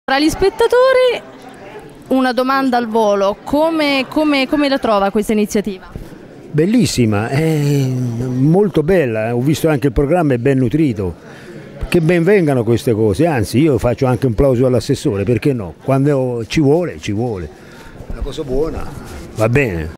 Tra gli spettatori una domanda al volo, come la trova questa iniziativa? Bellissima, è molto bella, ho visto anche il programma, è ben nutrito, che ben vengano queste cose, anzi io faccio anche un plauso all'assessore, perché no? Quando ci vuole, una cosa buona, va bene.